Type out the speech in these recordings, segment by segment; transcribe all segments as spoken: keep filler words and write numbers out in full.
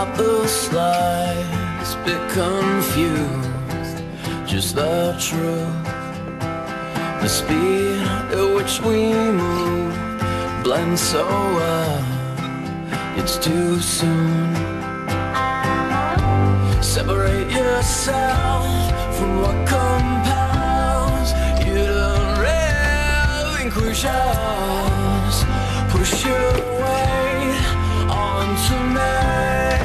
not the slightest bit confused, just the truth. The speed at which we move blends so well, it's too soon. Separate yourself from what compels you to relinquish us. Push your weight onto me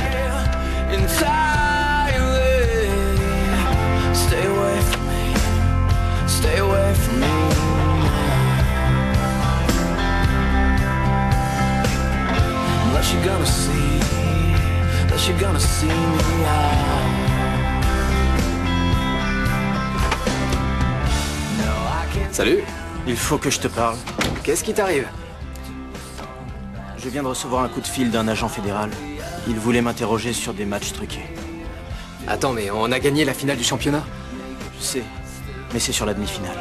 entirely. Stay away from me, stay away from me. Unless you're gonna see, unless you're gonna see me out. Salut. Il faut que je te parle. Qu'est-ce qui t'arrive? Je viens de recevoir un coup de fil d'un agent fédéral. Il voulait m'interroger sur des matchs truqués. Attends, mais on a gagné la finale du championnat? Je sais, mais c'est sur la demi-finale.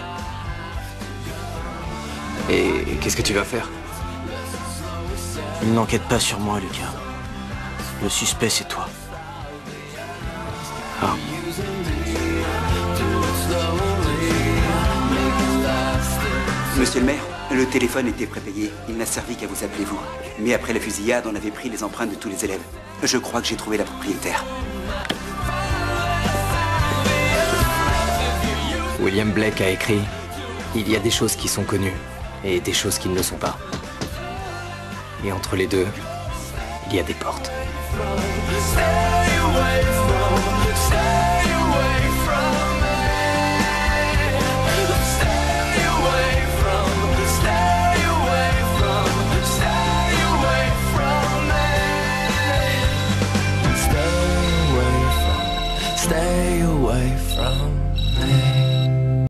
Et qu'est-ce que tu vas faire? Ils n'enquêtent pas sur moi, Lucas. Le suspect, c'est toi. Ah. Monsieur le maire, le téléphone était prépayé. Il n'a servi qu'à vous appeler vous. Mais après la fusillade, on avait pris les empreintes de tous les élèves. Je crois que j'ai trouvé la propriétaire. William Blake a écrit « Il y a des choses qui sont connues et des choses qui ne le sont pas. Et entre les deux, il y a des portes. »